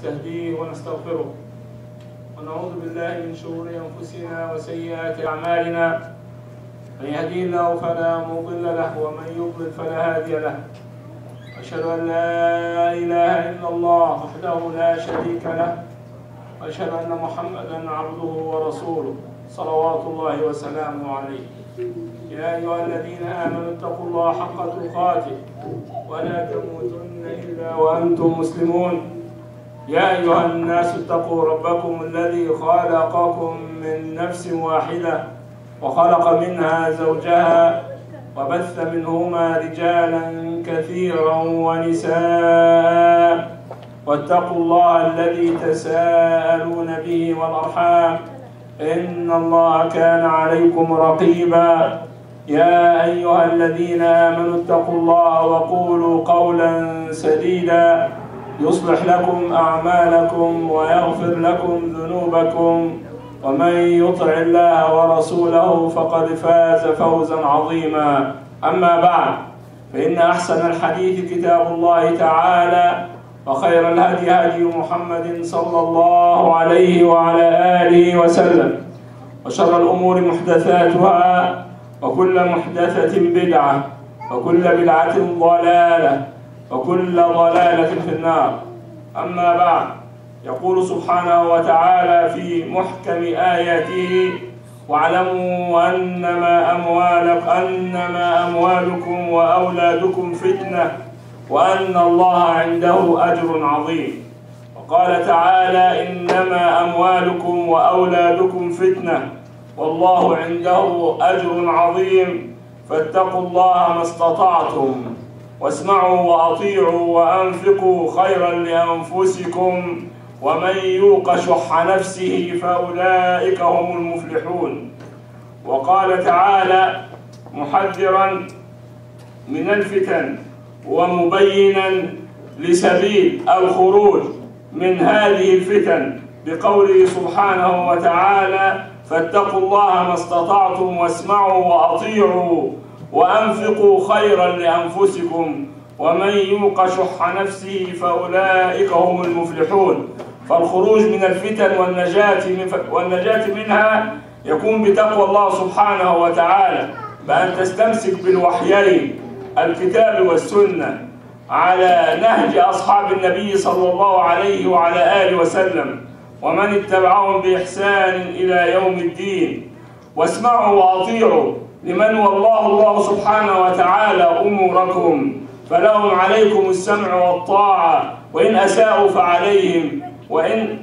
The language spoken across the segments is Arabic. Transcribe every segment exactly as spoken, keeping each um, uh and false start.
ونستهديه ونستغفره ونعوذ بالله من شرور أنفسنا وسيئات أعمالنا. من يهديه الله فلا مضل له ومن يضلل فلا هادي له. أشهد أن لا إله إلا الله وحده لا شريك له، وأشهد أن محمدا عبده ورسوله صلوات الله وسلامه عليه. يا أيها الذين آمنوا اتقوا الله حق تقاته ولا تموتن إلا وأنتم مسلمون. يا أيها الناس اتقوا ربكم الذي خلقكم من نفس واحدة وخلق منها زوجها وبث منهما رجالا كثيرا ونساء، واتقوا الله الذي تساءلون به والأرحام إن الله كان عليكم رقيبا. يا أيها الذين آمنوا اتقوا الله وقولوا قولا سديدا يصلح لكم أعمالكم ويغفر لكم ذنوبكم، ومن يطع الله ورسوله فقد فاز فوزا عظيما. أما بعد، فإن أحسن الحديث كتاب الله تعالى، وخير الهدي هدي محمد صلى الله عليه وعلى آله وسلم، وشر الأمور محدثاتها، وكل محدثة بدعة، وكل بدعة ضلالة، وكل ضلالة في النار. أما بعد، يقول سبحانه وتعالى في محكم آياته: واعلموا أنما أموالك أنما أموالكم وأولادكم فتنة وأن الله عنده أجر عظيم. وقال تعالى: إنما أموالكم وأولادكم فتنة والله عنده أجر عظيم، فاتقوا الله ما استطعتم واسمعوا وأطيعوا وأنفقوا خيرا لأنفسكم ومن يوق شح نفسه فأولئك هم المفلحون. وقال تعالى محذرا من الفتن ومبينا لسبيل الخروج من هذه الفتن بقوله سبحانه وتعالى: فاتقوا الله ما استطعتم واسمعوا وأطيعوا وأنفقوا خيرا لأنفسكم ومن يوق شح نفسه فأولئك هم المفلحون. فالخروج من الفتن والنجاة, من والنجاة منها يكون بتقوى الله سبحانه وتعالى، بأن تستمسك بالوحيين الكتاب والسنة على نهج أصحاب النبي صلى الله عليه وعلى آله وسلم ومن اتبعهم بإحسان إلى يوم الدين. واسمعوا وأطيعوا لمن والله الله سبحانه وتعالى أموركم، فلهم عليكم السمع والطاعة، وإن أساءوا فعليهم، وإن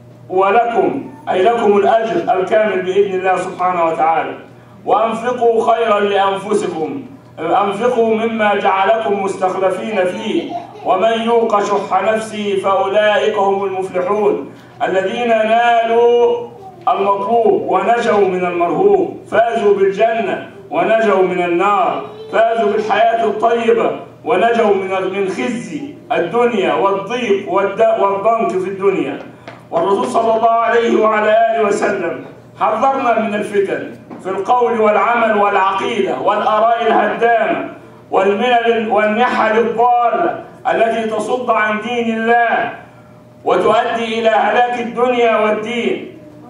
ولكم أي لكم الأجر الكامل بإذن الله سبحانه وتعالى. وأنفقوا خيرا لأنفسكم، أنفقوا مما جعلكم مستخلفين فيه، ومن يوق شح نفسه فأولئك هم المفلحون، الذين نالوا المطلوب ونجوا من المرهوب، فازوا بالجنة ونجوا من النار، فازوا بالحياة الطيبة ونجوا من من خزي الدنيا والضيق والضنك في الدنيا. والرسول صلى الله عليه وعلى آله وسلم حذرنا من الفتن في القول والعمل والعقيدة والآراء الهدامة والملل والنحل الضالة التي تصد عن دين الله وتؤدي إلى هلاك الدنيا والدين.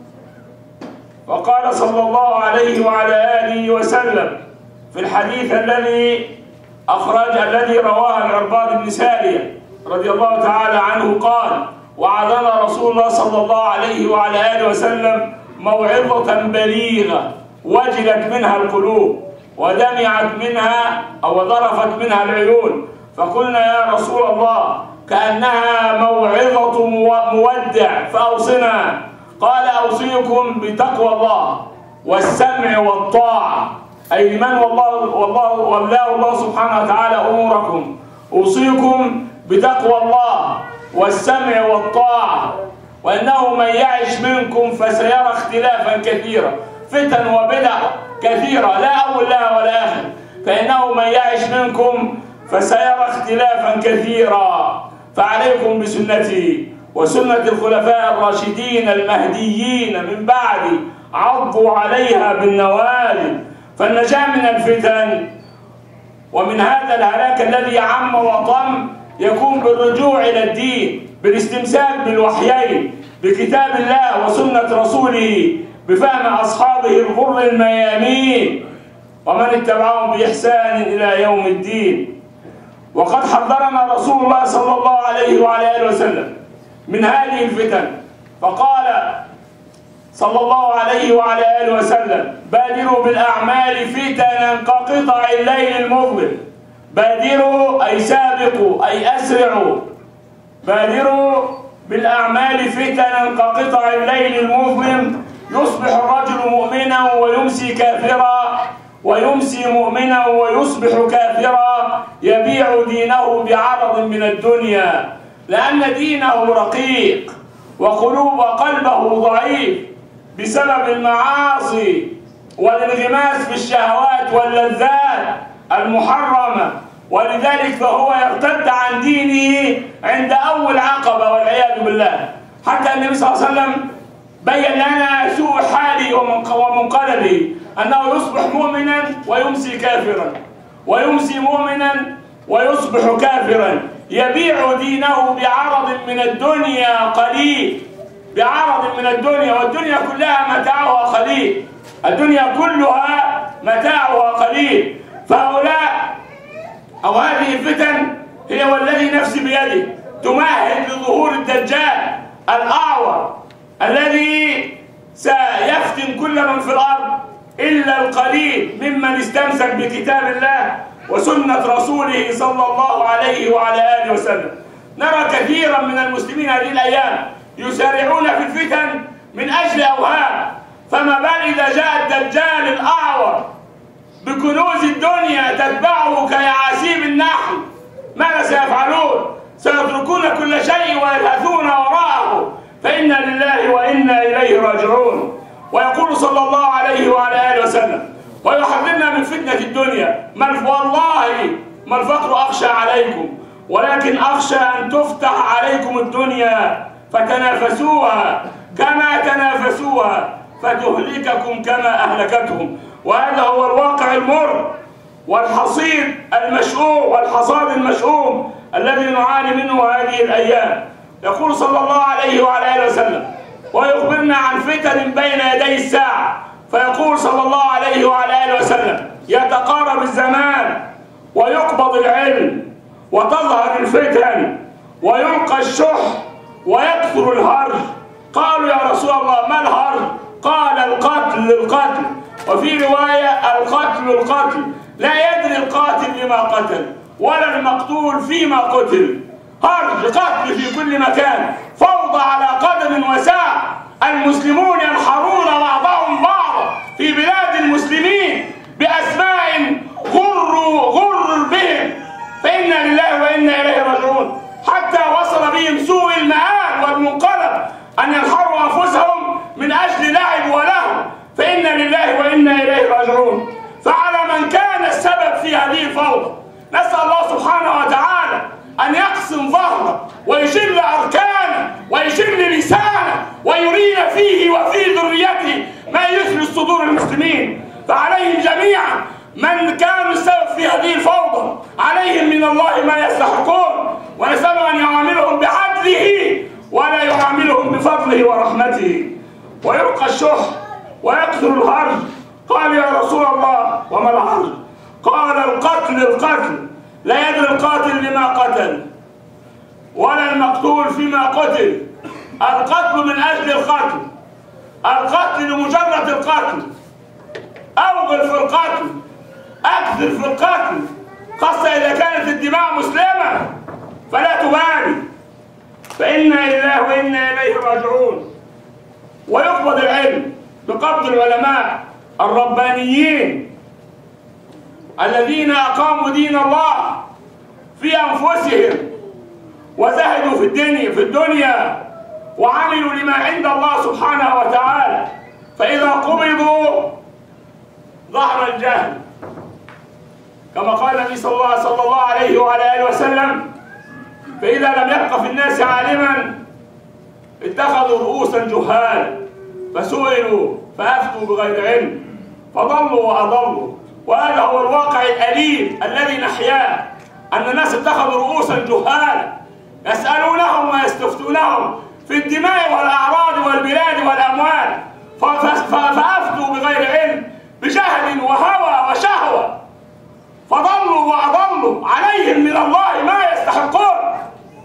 وقال صلى الله عليه وعلى آله وسلم في الحديث الذي أخرج الذي رواه العرباض بن سارية رضي الله تعالى عنه قال: وعظنا رسول الله صلى الله عليه وعلى آله وسلم موعظة بليغة وجلت منها القلوب ودمعت منها أو ظرفت منها العيون، فقلنا: يا رسول الله كأنها موعظة مودع فأوصنا. قال: أوصيكم بتقوى الله والسمع والطاعة، أي لمن والله والله والله الله سبحانه وتعالى أموركم. أوصيكم بتقوى الله والسمع والطاعة، وإنه من يعش منكم فسيرى اختلافا كثيرا، فتن وبدع كثيرة لا أول لها ولا آخر، فإنه من يعش منكم فسيرى اختلافا كثيرا، فعليكم بسنتي وسنة الخلفاء الراشدين المهديين من بعد، عضوا عليها بالنواجذ. فالنجاة من الفتن ومن هذا الهلاك الذي عم وطم يكون بالرجوع إلى الدين، بالاستمساك بالوحيين، بكتاب الله وسنة رسوله، بفهم أصحابه الغر الميامين ومن اتبعهم بإحسان إلى يوم الدين. وقد حذرنا رسول الله صلى الله عليه وعلى آله وسلم من هذه الفتن، فقال صلى الله عليه وعلى آله وسلم: بادروا بالأعمال فتنا كقطع الليل المظلم. بادروا أي سابقوا أي أسرعوا. بادروا بالأعمال فتنا كقطع الليل المظلم، يصبح الرجل مؤمنا ويمسي كافرا، ويمسي مؤمنا ويصبح كافرا، يبيع دينه بعرض من الدنيا، لأن دينه رقيق وقلوب قلبه ضعيف بسبب المعاصي والانغماس في الشهوات واللذات المحرمة، ولذلك فهو يرتد عن دينه عند أول عقبة والعياذ بالله. حتى النبي صلى الله عليه وسلم بين لنا سوء حاله ومنقلبه، أنه يصبح مؤمنا ويمسي كافرا، ويمسي مؤمنا ويصبح كافرا، يبيع دينه بعرض من الدنيا قليل، بعرض من الدنيا، والدنيا كلها متاعها قليل، الدنيا كلها متاعها قليل. فهؤلاء أو هذه الفتن هي والذي نفسي بيده تمهد لظهور الدجال الأعور الذي سيفتن كل من في الأرض إلا القليل ممن استمسك بكتاب الله وسنة رسوله صلى الله عليه وعلى آله وسلم. نرى كثيرا من المسلمين هذه الأيام يسارعون في الفتن من أجل أوهام، فما بال إذا جاء الدجال الأعور بكنوز الدنيا تتبعه كيعاسيب النحل، ماذا سيفعلون؟ سيتركون كل شيء ويلهثون وراءه، فإنا لله وإنا إليه راجعون. ويقول صلى الله عليه وعلى آله وسلم ويحذرنا من فتنة الدنيا: والله ما الفقر أخشى عليكم، ولكن أخشى أن تفتح عليكم الدنيا فتنافسوها كما تنافسوها فتهلككم كما أهلكتهم. وهذا هو الواقع المر والحصيد المشؤوم والحصاد المشؤوم الذي نعاني منه هذه الأيام. يقول صلى الله عليه وعلى آله وسلم ويخبرنا عن فتن بين يدي الساعة، فيقول صلى الله عليه وعلى آله وسلم: يتقارب الزمان ويقبض العلم وتظهر الفتن ويلقى الشح ويكثر الهرج. قالوا: يا رسول الله ما الهرج؟ قال: القتل القتل، وفي رواية: القتل القتل، لا يدري القاتل لما قتل ولا المقتول فيما قتل. هرج قتل في كل مكان، فوضى على قدم وساع، المسلمون ينحرون بعضهم بعضا في بلاد المسلمين بأسماء غر غر بهم، فإنا لله وإنا إليه راجعون. حتى وصل بهم سوء المآل والمنقلب أن ينحروا أنفسهم من أجل لعب ولهو، فإنا لله وإنا إليه راجعون. فعلى من كان السبب في هذه الفوضى نسأل الله سبحانه وتعالى أن يقسم ظهره ويشل أركانه ويشل لسانه ويرينا فيه وفي ذريته ما يثري صدور المسلمين. فعليهم جميعا من كانوا السبب في هذه الفوضى، عليهم من الله ما يستحقون، ونسأله أن يعاملهم بعدله ولا يعاملهم بفضله ورحمته. ويلقى الشح ويكثر الهرج. قال: يا رسول الله وما الهرج؟ قال: القتل القتل، لا يدري القاتل لما قتل ولا المقتول فيما قتل. القتل من أجل القتل، القتل لمجرد القتل، أوغل في القتل، أكثر في القتل، خاصة إذا كانت الدماء مسلمة فلا تبالي. فإنا لله وإنا إليه راجعون. ويقبض العلم بقبض العلماء الربانيين الذين أقاموا دين الله في أنفسهم وزهدوا في الدنيا في الدنيا وعملوا لما عند الله سبحانه وتعالى، فإذا قبضوا ظهر الجهل، كما قال النبي صلى الله, صلى الله عليه وعلى آله وسلم: فإذا لم يبق في الناس عالما اتخذوا رؤوسا جهالا فسئلوا فأفتوا بغير علم فضلوا وأضلوا. وهذا هو الواقع الأليم الذي نحياه أن الناس اتخذوا رؤوسا جهالا يسألونهم ويستفتونهم في الدماء والأعراض والبلاد والأموال، فأفتوا بغير علم بجهل وهوى وشهوة، فضلوا وأضلوا عليهم من الله ما يستحقون.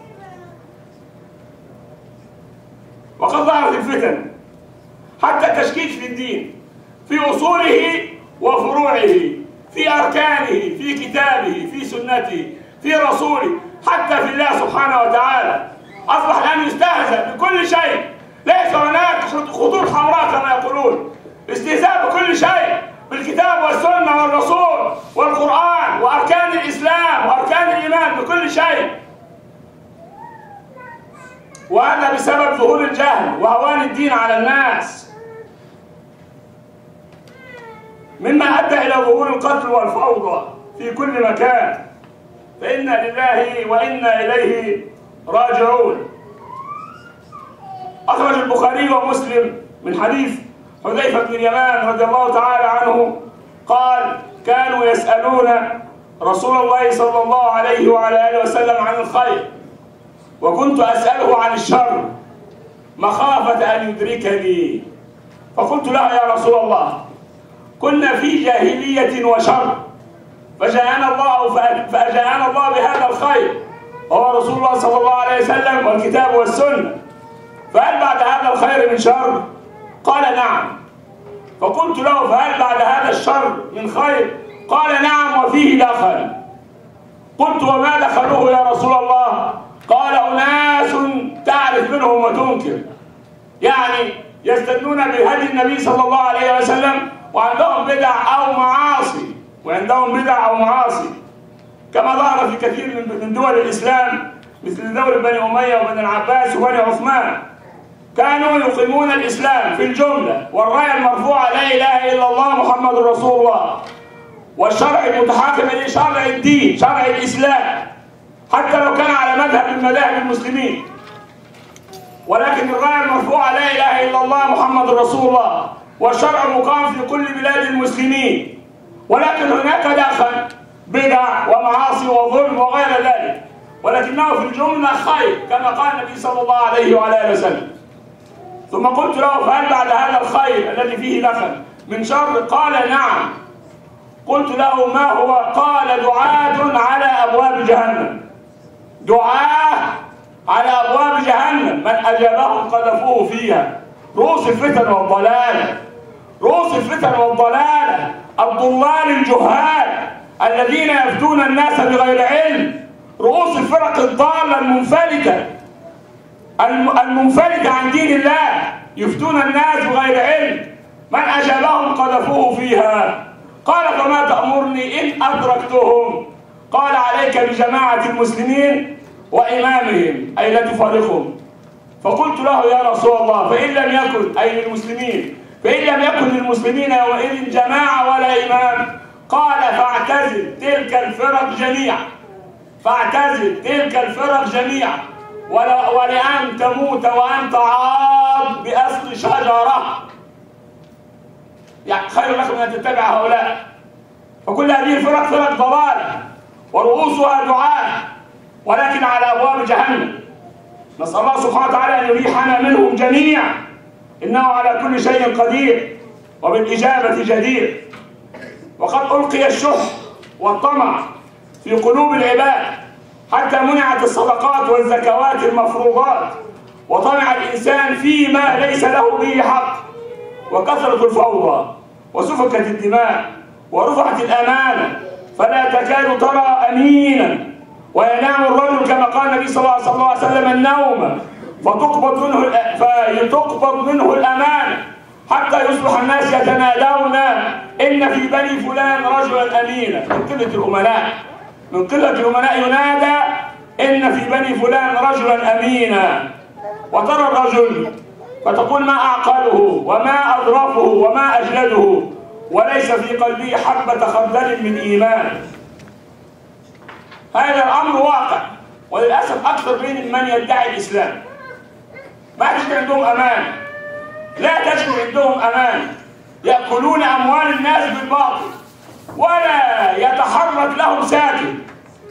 وقد ظهرت الفتن حتى التشكيك في الدين، في أصوله وفروعه، في أركانه، في كتابه، في سنته، في رسوله، حتى في الله سبحانه وتعالى. أصبح الآن يستهزأ بكل شيء، ليس هناك خطوط حمراء كما يقولون، استهزاء بكل شيء، بالكتاب والسنة والرسول والقرآن وأركان الإسلام وأركان الإيمان، بكل شيء. وهذا بسبب ظهور الجهل وهوان الدين على الناس، مما أدى إلى ظهور القتل والفوضى في كل مكان. فإنا لله وإنا إليه راجعون. أخرج البخاري ومسلم من حديث حذيفة بن اليمان رضي الله تعالى عنه قال: كانوا يسألون رسول الله صلى الله عليه وعلى آله وسلم عن الخير، وكنت أسأله عن الشر مخافة أن يدركني، فقلت له: يا رسول الله، كنا في جاهلية وشر، فجاءنا الله فأجاءنا الله بهذا الخير وهو رسول الله صلى الله عليه وسلم والكتاب والسنة، فهل بعد هذا الخير من شر؟ قال: نعم. فقلت له: فهل بعد هذا الشر من خير؟ قال: نعم وفيه دخل. قلت: وما دخلوه يا رسول الله؟ قال: أناس تعرف منهم وتنكر، يعني يستدلون بهدي النبي صلى الله عليه وسلم وعندهم بدع أو معاصي، وعندهم بدع أو معاصي، كما ظهر في كثير من دول الإسلام مثل دولة بني أمية وبني العباس وبني عثمان. كانوا يقيمون الإسلام في الجملة، والراية المرفوعة لا إله إلا الله محمد رسول الله، والشرع المتحاكم إلى شرع الدين شرع الإسلام، حتى لو كان على مذهب من مذاهب المسلمين، ولكن الراية المرفوعة لا إله إلا الله محمد رسول الله، والشرع مقام في كل بلاد المسلمين. ولكن هناك دخل بدع ومعاصي وظلم وغير ذلك، ولكنه في الجملة خير كما قال النبي صلى الله عليه وعلى آله وسلم. ثم قلت له: فهل بعد هذا الخير الذي فيه دخل من شر؟ قال: نعم. قلت له: ما هو؟ قال: دعاة على أبواب جهنم. دعاة على أبواب جهنم من أجابهم قذفوه فيها. رؤوس الفتن والضلال، رؤوس الفتن والضلال، الضلال الجهال الذين يفتون الناس بغير علم، رؤوس الفرق الضالة المنفلتة المنفلتة عن دين الله، يفتون الناس بغير علم، من أجابهم قذفوه فيها. قال: فما تأمرني إن أدركتهم؟ قال: عليك بجماعة المسلمين وإمامهم، أي لا تفارقهم. فقلت له: يا رسول الله، فإن لم يكن، أي للمسلمين، فإن لم يكن للمسلمين يومئذ جماعة ولا إمام؟ قال: فاعتزل تلك الفرق جميعا، فاعتزل تلك الفرق جميعا، ولأن تموت وأنت عاض بأصل شجرة، يعني خير لك من أن تتبع هؤلاء. فكل هذه الفرق فرق ضلال ورؤوسها دعاة، ولكن على أبواب جهنم. نسأل الله سبحانه وتعالى أن يريحنا منهم جميعا، إنه على كل شيء قدير وبالإجابة جدير. وقد ألقي الشح والطمع في قلوب العباد حتى منعت الصدقات والزكوات المفروضات، وطمع الإنسان فيما ليس له به حق، وكثرة الفوضى وسفكت الدماء ورفعت الأمانة، فلا تكاد ترى أمينا، وينام الرجل كما قال النبي صلى الله عليه وسلم النوم فتقبض منه فتقبض منه الأمانة، حتى يصبح الناس يتنادون إن في بني فلان رجلا أمينا. من قلة الأمناء، من قلة الأمناء ينادى إن في بني فلان رجلا أمينا. وترى الرجل فتقول: ما أعقله وما أظرفه وما أجلده، وليس في قلبه حبة خردل من إيمان. هذا الأمر واقع، وللأسف أكثر من من يدعي الإسلام ما تجد عندهم أمان، لا تجد عندهم أمان، يأكلون أموال الناس بالباطل، ولا يتحرك لهم ساكن،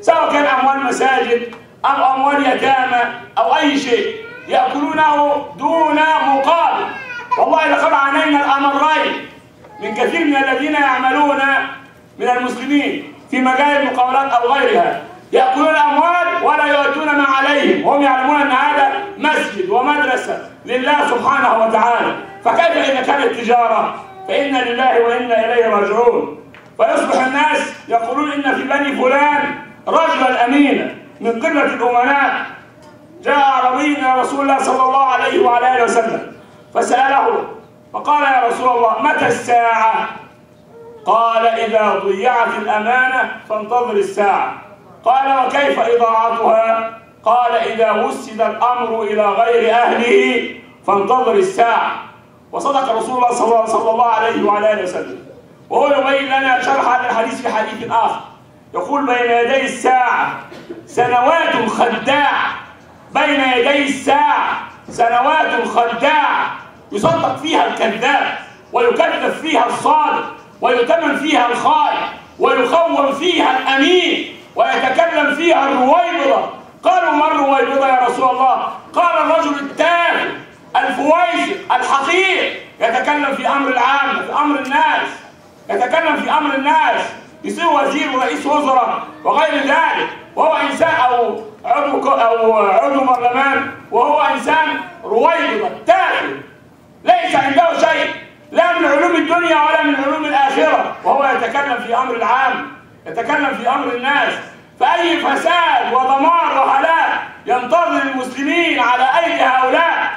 سواء كان أموال مساجد أو أموال يتامى أو أي شيء يأكلونه دون مقابل. والله لقد عانينا الأمرين من كثير من الذين يعملون من المسلمين في مجال المقاولات أو غيرها، يأكلون الأموال ولا يؤدون ما عليهم وهم يعلمون أن هذا مسجد ومدرسة لله سبحانه وتعالى. فكيف إذا كانت تجارة؟ فإنا لله وإنا إليه راجعون. فيصبح الناس يقولون إن في بني فلان رجلا أمينا من قلة الأمناء. جاء أعرابي إلى رسول الله صلى الله عليه وعلى آله وسلم فسأله فقال يا رسول الله متى الساعة؟ قال إذا ضيعت الأمانة فانتظر الساعة. قال وكيف إضاعتها؟ قال إذا وسد الأمر إلى غير أهله فانتظر الساعة. وصدق رسول الله صلى الله عليه وعلى آله وسلم. وهو يبين لنا شرح هذا الحديث في حديث آخر، يقول بين يدي الساعة سنوات خداعة، بين يدي الساعة سنوات خداعة يصدق فيها الكذاب ويكذب فيها الصادق ويؤتمن فيها الخائن ويخون فيها الأمين ويتكلم فيها الرويبضة. قالوا ما الرويبضة يا رسول الله؟ قال الرجل التافه الفويسق الحقير يتكلم في أمر العامة، في أمر الناس، يتكلم في أمر الناس، يصير وزير ورئيس وزراء وغير ذلك، وهو إنسان أو عضو أو عضو برلمان وهو إنسان رويبضة تافه ليس عنده شيء لا من علوم الدنيا ولا من علوم الآخرة، وهو يتكلم في أمر العام، يتكلم في أمر الناس. فأي فساد ودمار وهلاك ينتظر المسلمين على أيدي هؤلاء.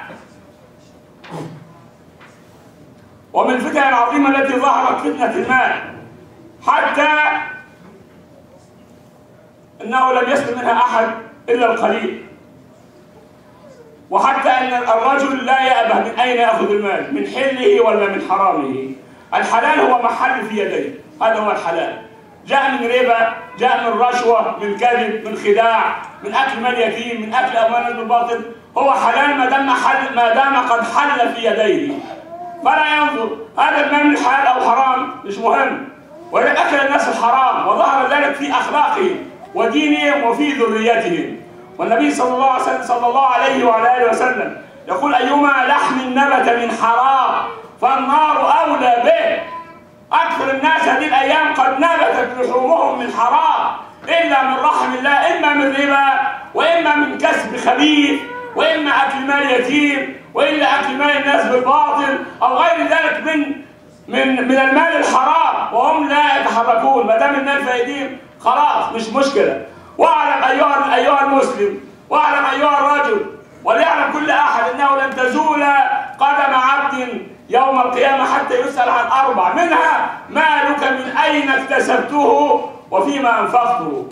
ومن الفتن العظيمة التي ظهرت فتنة المال، حتى أنه لم يسلم منها أحد إلا القليل، وحتى أن الرجل لا يأبه من أين يأخذ المال، من حله ولا من حرامه. الحلال هو محل في يديه، هذا هو الحلال. جاء من ربا، جاء من رشوة، من كذب، من خداع، من أكل مال يتيم، من أكل أموال بالباطل، هو حلال ما دام حل ما دام قد حل في يديه. فلا ينظر هذا المال من حلال أو حرام، مش مهم. ولكن أكل الناس الحرام وظهر ذلك في أخلاقهم ودينهم وفي ذريتهم. والنبي صلى الله عليه وسلم صلى الله عليه وعلى آله وسلم يقول أيما لحم نبت من حرام فالنار أولى به. أكثر الناس هذه الأيام قد نبتت لحومهم من حرام إلا من رحم الله، إما من ربا وإما من كسب خبيث وإما أكل مال يتيم وإلا أكل مال الناس بالباطل أو غير ذلك من من من المال الحرام، وهم لا يتحركون. ما دام المال في أيديهم خلاص مش مشكلة. واعلم أيها أيها المسلم، واعلم أيها الرجل، وليعلم كل أحد أنه لن تزول قدم عبد يوم القيامة حتى يسأل عن أربع، منها مالك من أين اكتسبته وفيما أنفقته.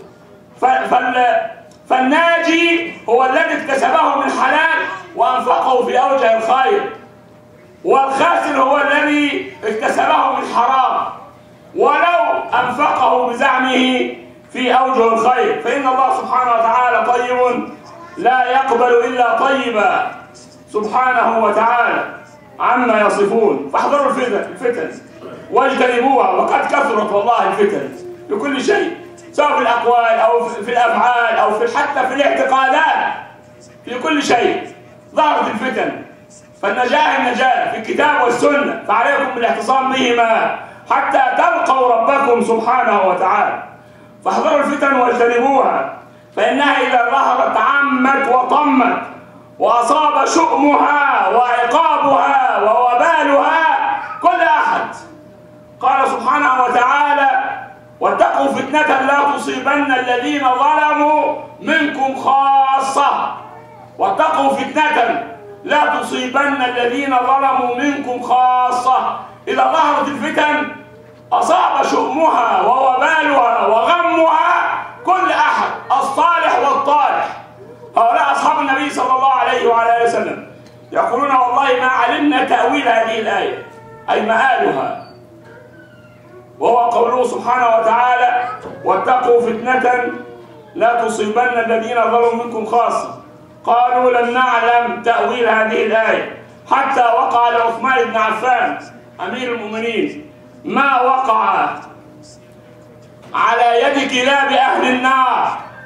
فالناجي هو الذي اكتسبه من حلال وأنفقه في أوجه الخير، والخاسر هو الذي اكتسبه من حرام ولو أنفقه بزعمه في أوجه الخير. فإن الله سبحانه وتعالى طيب لا يقبل إلا طيبا سبحانه وتعالى عما يصفون. فاحذروا الفتن الفتن واجتنبوها، وقد كثرت والله الفتن لكل شيء، سواء في الأقوال أو في الأفعال أو في حتى في الاعتقادات، في كل شيء ظهرت الفتن. فالنجاة النجاة في الكتاب والسنة، فعليكم بالاعتصام بهما حتى تلقوا ربكم سبحانه وتعالى. فاحذروا الفتن واجتنبوها، فإنها إذا ظهرت عمت وطمت وأصاب شؤمها وعقابها ووبالها كل أحد. قال سبحانه وتعالى واتقوا فتنة لا تصيبن الذين ظلموا منكم خاصة. واتقوا فتنة لا تصيبن الذين ظلموا منكم خاصة. إذا ظهرت الفتن أصاب شؤمها ووبالها وغمها كل أحد، الصالح والطالح. هؤلاء أصحاب النبي صلى الله عليه وعلى آله وسلم يقولون والله ما علمنا تأويل هذه الآية، أي مآلها، وهو قوله سبحانه وتعالى واتقوا فتنة لا تصيبن الذين ظلموا منكم خاصة. قالوا لم نعلم تأويل هذه الآية حتى وقع لعثمان بن عفان أمير المؤمنين ما وقع على يد كلاب أهل النار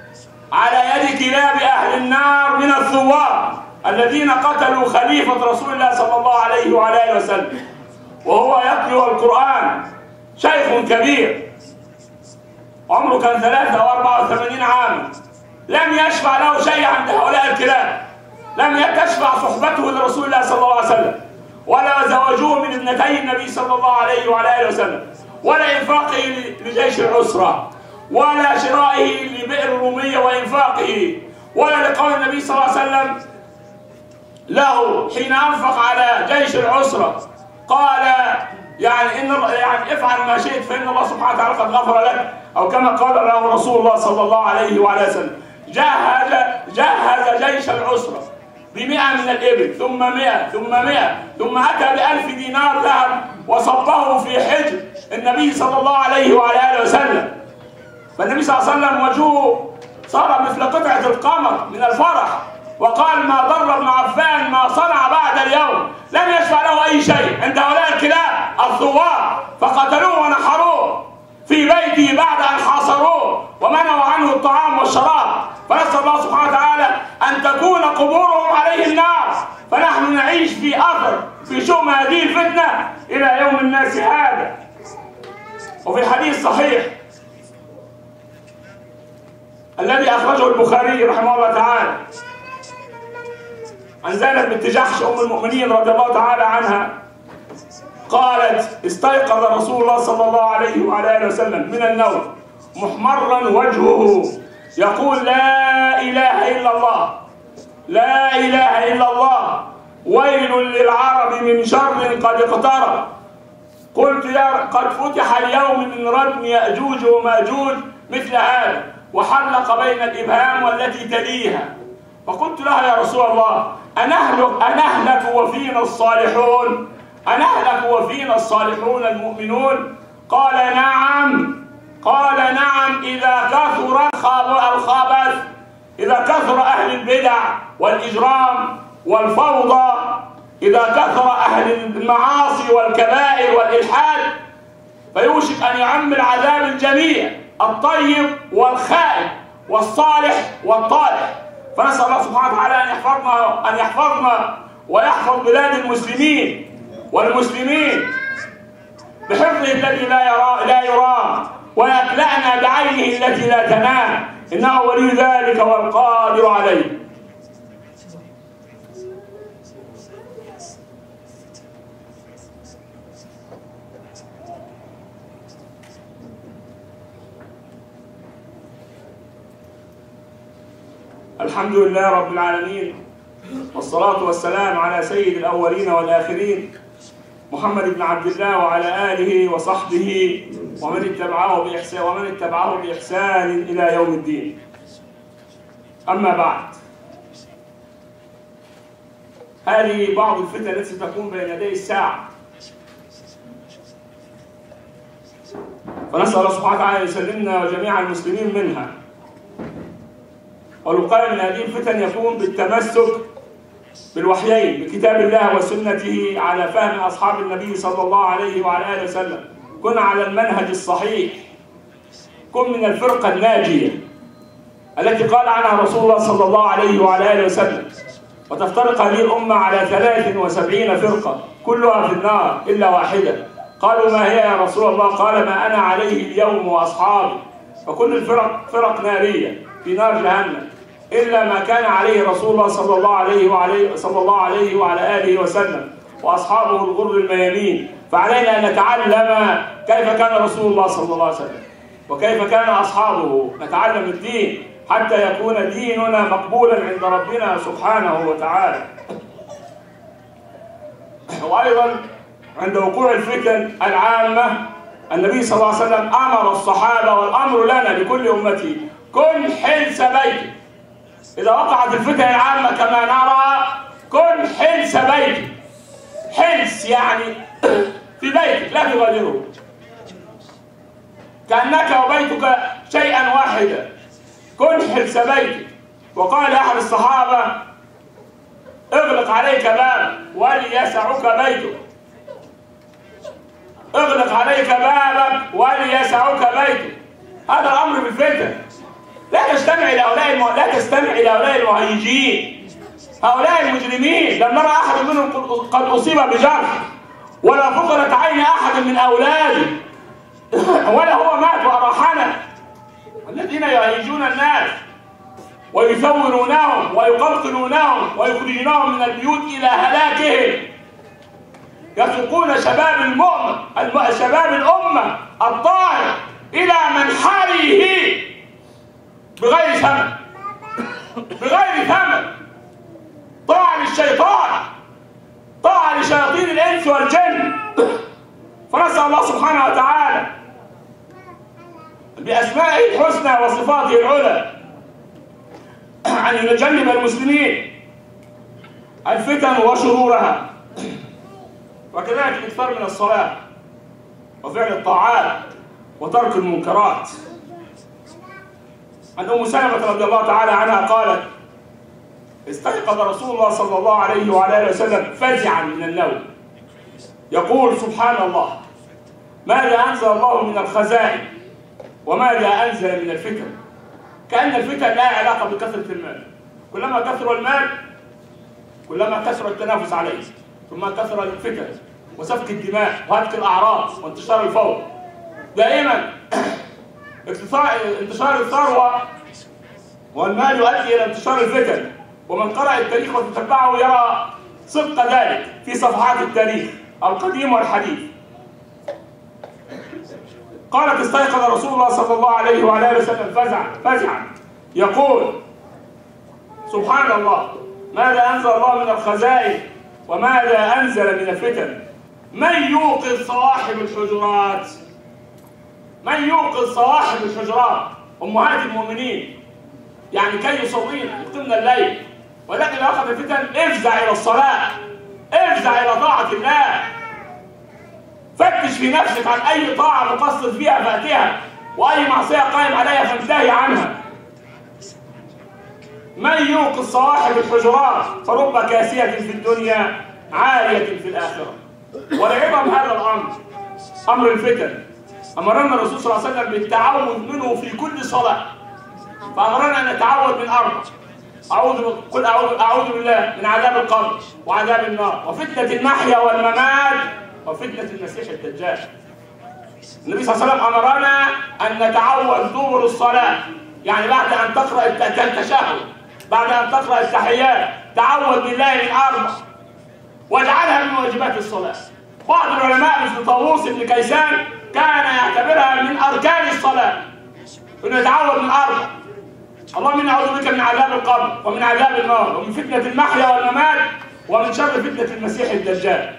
على يد كلاب أهل النار من الثوار الذين قتلوا خليفة رسول الله صلى الله عليه وعلى آله وسلم وهو يتلو القرآن، شيخ كبير عمره كان ثلاثة أو أربعة وثمانين عاما، لم يشفع له شيء عند هؤلاء الكلاب، لم تشفع صحبته لرسول الله صلى الله عليه وسلم، ولا زواجه من ابنتي النبي صلى الله عليه وعلى آله وسلم، ولا إنفاقه لجيش العسرة، ولا شرائه لبئر الرومية وإنفاقه، ولا لقول النبي صلى الله عليه وسلم له حين أنفق على جيش العسرة قال يعني إن يعني افعل ما شئت فإن الله سبحانه وتعالى قد غفر لك، أو كما قال له رسول الله صلى الله عليه وعلى وسلم. جهز جهز جيش العسرة بمئة من الإبل، ثم مئة، ثم مئة، ثم أتى بألف دينار ذهب وصبه في حجر النبي صلى الله عليه وعلى آله وسلم. فالنبي صلى الله عليه وسلم وجهه صار مثل قطعة القمر من الفرح، وقال ما ضر ابن عفان ما صنع بعد اليوم، لم يشفع له أي شيء عند هؤلاء الكلاب الثوار، فقتلوه ونحروه في بيته بعد أن حاصروه ومنعوا عنه الطعام والشراب. فنسأل الله سبحانه وتعالى أن تكون قبورهم عليه النار، فنحن نعيش في أثر في شؤم هذه الفتنة إلى يوم الناس هذا. وفي الحديث صحيح الذي أخرجه البخاري رحمه الله تعالى عن زينب بنت جحش أم المؤمنين رضي الله تعالى عنها قالت استيقظ رسول الله صلى الله عليه وعلى آله وسلم من النوم محمرا وجهه يقول لا إله إلا الله، لا إله إلا الله، ويل للعرب من شر قد اقترب. قلت يا قد فتح اليوم من ردم يأجوج وماجوج مثل هذا، وحلق بين الإبهام والتي تليها. فقلت لها يا رسول الله أنهلك, أنهلك وفينا الصالحون، أنهلك وفينا الصالحون المؤمنون؟ قال نعم، قال نعم إذا كثر الخبث، إذا كثر أهل البدع والإجرام والفوضى، إذا كثر أهل المعاصي والكبائر والإلحاد فيوشك أن يعم العذاب الجميع، الطيب والخائن والصالح والطالح. فنسأل الله سبحانه وتعالى أن يحفظنا أن يحفظنا ويحفظ بلاد المسلمين والمسلمين بحفظه الذي لا يرى لا يرام، ويكلأنا بعينه التي لا تنام، إنه ولي ذلك والقادر عليه. الحمد لله رب العالمين، والصلاة والسلام على سيد الأولين والآخرين محمد بن عبد الله وعلى آله وصحبه ومن اتبعه بإحسان ومن اتبعه بإحسان إلى يوم الدين. أما بعد، هذه بعض الفتن التي تكون بين يدي الساعة، فنسأل الله سبحانه وتعالى أن يسلمنا وجميع المسلمين منها. والوقاية من هذه الفتن يكون بالتمسك بالوحيين بكتاب الله وسنته على فهم أصحاب النبي صلى الله عليه وعلى آله وسلم. كن على المنهج الصحيح، كن من الفرقة الناجية التي قال عنها رسول الله صلى الله عليه وعلى آله وسلم وتفترق هذه الأمة على ثلاث وسبعين فرقة كلها في النار إلا واحدة. قالوا ما هي يا رسول الله؟ قال ما أنا عليه اليوم وأصحابي. فكل الفرق فرق نارية في نار جهنم إلا ما كان عليه رسول الله صلى الله عليه وعليه صلى الله عليه وعلى آله وسلم وأصحابه الغر الميامين. فعلينا أن نتعلم كيف كان رسول الله صلى الله عليه وسلم وكيف كان أصحابه، نتعلم الدين حتى يكون ديننا مقبولا عند ربنا سبحانه وتعالى. وأيضا عند وقوع الفتن العامة النبي صلى الله عليه وسلم أمر الصحابة، والأمر لنا لكل أمته، كن حلس بيتك. إذا وقعت الفتن العامة كما نرى كن حلس بيتك. حلس يعني في بيتك لا تغادره، كأنك وبيتك شيئا واحدا. كن حلس بيتك. وقال أحد الصحابة اغلق عليك باب وليسعك بيتك، اغلق عليك بابك وليسعك بيتك. هذا الأمر بالفتن. لا تستمع إلى هؤلاء الم... لا تستمع إلى هؤلاء المهيجين، هؤلاء المجرمين. لم نرى أحد منهم قد أصيب بجرح، ولا فقدت عين أحد من أولاده، ولا هو مات وأراحنا. الذين يهيجون الناس ويثورونهم ويقتلونهم ويخرجونهم من البيوت إلى هلاكهم، يسوقون شباب المؤمن شباب الأمة الطاهر إلى منحره بغير ثمن، بغير ثمن. طاعة للشيطان، طاعة لشياطين الإنس والجن. فنسأل الله سبحانه وتعالى بأسمائه الحسنى وصفاته العلى أن يجنب المسلمين الفتن وشرورها، وكذلك الإكثار من الصلاة وفعل الطاعات وترك المنكرات. عن أم سلمة رضي الله تعالى عنها قالت: استيقظ رسول الله صلى الله عليه وعلى آله وسلم فزعا من النوم يقول: سبحان الله، ماذا أنزل الله من الخزائن وماذا أنزل من الفتن. كأن الفتن لا علاقة بكثرة المال، كلما كثر المال كلما كثر التنافس عليه، ثم كثر الفتن وسفك الدماء وهتك الأعراض وانتشار الفوضى. دائما انتشار الثروة والمال يؤدي إلى انتشار الفتن، ومن قرأ التاريخ وتتبعه يرى صدق ذلك في صفحات التاريخ القديم والحديث. قالت: استيقظ رسول الله صلى الله عليه وعلى آله وسلم فزعا فزعا يقول: سبحان الله، ماذا أنزل الله من الخزائن وماذا أنزل من الفتن. من يوقظ صواحب الحجرات؟ من يوقظ صواحب الحجرات؟ أمهات المؤمنين، يعني كي يصلين يقمن الليل، ولكن لو أخذ الفتن افزع إلى الصلاة، افزع إلى طاعة الله. فتش في نفسك عن أي طاعة مقصر فيها فأتها، وأي معصية قائم عليها فانتهي عنها. من يوقظ صواحب الحجرات فرب كاسية في الدنيا عالية في الآخرة. ولعظم هذا الأمر، أمر الفتن، أمرنا الرسول صلى الله عليه وسلم بالتعوذ منه في كل صلاة. فأمرنا أن نتعوذ من أربع: أعوذ قل أعوذ أعوذ بالله من عذاب القبر وعذاب النار وفتنة المحيا والممات وفتنة المسيح الدجال. النبي صلى الله عليه وسلم أمرنا أن نتعوذ دبر الصلاة، يعني بعد أن تقرأ التشهد، بعد أن تقرأ التحيات، تعوذ بالله من أربع واجعلها من واجبات الصلاة. بعض العلماء مثل طاووس بن كيسان كان يعتبرها من أركان الصلاة، أن يتعوذ من أربع: اللهم إني أعوذ بك من عذاب القبر ومن عذاب النار ومن فتنة المحيا والممات ومن شر فتنة المسيح الدجال.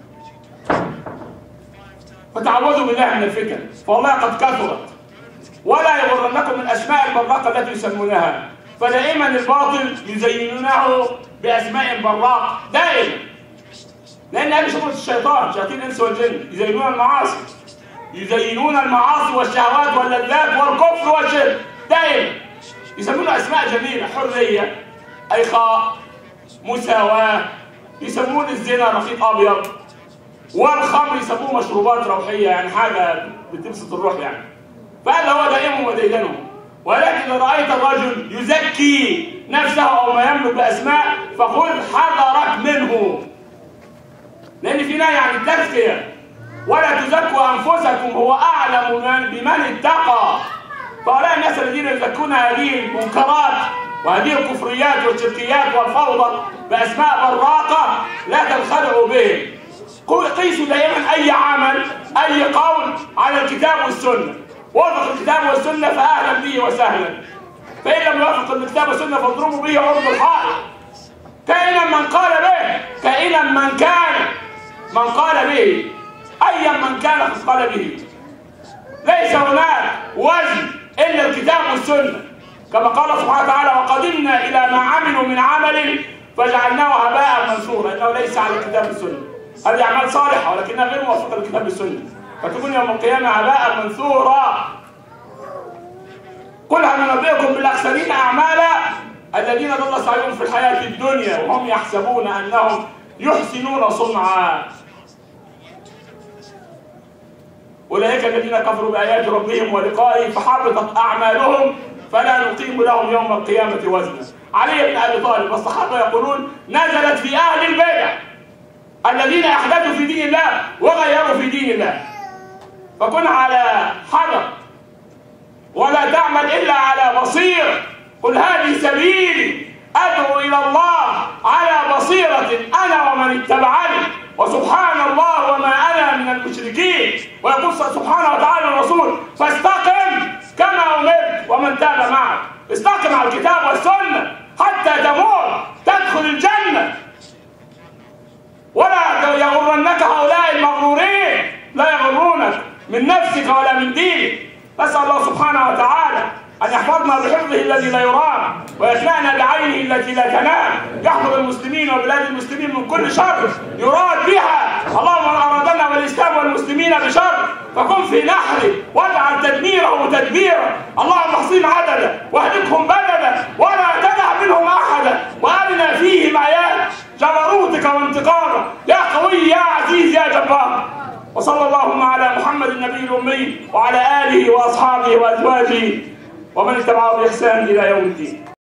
فتعوذوا بالله من الفتن، فوالله قد كثرت. ولا يغرنكم من أسماء البراقة التي يسمونها، فدائما الباطل يزينونه بأسماء براقة دائما، لأن هذه شغلة الشيطان، شياطين الإنس والجن، يزينون المعاصي، يزينون المعاصي والشهوات واللذات والكفر والشرك دائما، يسمونه أسماء جميلة: حرية، إخاء، مساواة، يسمون الزنا رقيق أبيض، والخمر يسموه مشروبات روحية، يعني حاجة بتبسط الروح يعني. فهذا هو دائمهم وديدنهم. ولكن إذا رأيت الرجل يزكي نفسه أو ما يملك بأسماء فخذ حذرك منه، لأن في نهي عن التزكية: ولا تزكوا أنفسكم هو أعلم بمن اتقى. فهؤلاء الناس الذين يزكون هذه المنكرات وهذه الكفريات والشركيات والفوضى بأسماء براقة لا تنخدعوا بهم. قيسوا دائما أي عمل أي قول على الكتاب والسنة، وافق الكتاب والسنة فأهلا به وسهلا، فإن لم يوافق الكتاب والسنة فاضربوا به عرض الحائط، كائنا من قال به، كائنا من كان، من قال به، أيا من كان قال به. ليس هناك وزن إلا الكتاب والسنة، كما قال سبحانه وتعالى: وقدمنا إلى ما عملوا من عمل فجعلناه هباء منثورا، إنه ليس على الكتاب والسنة. هذه أعمال صالحة ولكنها غير موافقة للكتاب والسنة، فتكون يوم القيامة هباء منثورا. قل هل ننبئكم بالأخسرين أعمالا الذين ضل سعيهم في الحياة الدنيا وهم يحسبون أنهم يحسنون صنعا. أولئك الذين كفروا بآيات ربهم ولقائه فحبطت أعمالهم فلا نقيم لهم يوم القيامة وزنا. علي بن أبي طالب والصحابة يقولون نزلت في أهل البدع الذين أحدثوا في دين الله وغيروا في دين الله، فكن على حذر ولا تعمل إلا على بصيرة. قل هذه سبيلي أدعو إلى الله على بصيرة أنا ومن اتبعني وسبحان الله وما أنا من المشركين. ويقول سبحانه وتعالى الرسول فاستقم كما أمرت ومن تاب معك. استقم على الكتاب والسنة حتى تموت تدخل الجنة. ولا يغرنك هؤلاء المغرورين، لا يغرونك من نفسك ولا من دينك. نسأل الله سبحانه وتعالى أن يحفظنا بحفظه الذي لا يرام ويكفانا بعينه التي لا تنام، يحفظ المسلمين وبلاد المسلمين من كل شر يراد بها. اللهم من أرادنا والإسلام والمسلمين بشر فكن في نحره واجعل تدميره تدبيرا. اللهم احصهم عددا واهلكهم بددا ولا تدع منهم أحدا، وأرنا فيهم آيات جبروتك وانتقامك يا قوي يا عزيز يا جبار. وصلى اللهم على محمد النبي الأمي وعلى آله وأصحابه وأزواجه ومن اتبعه بإحسان إلى يوم الدين.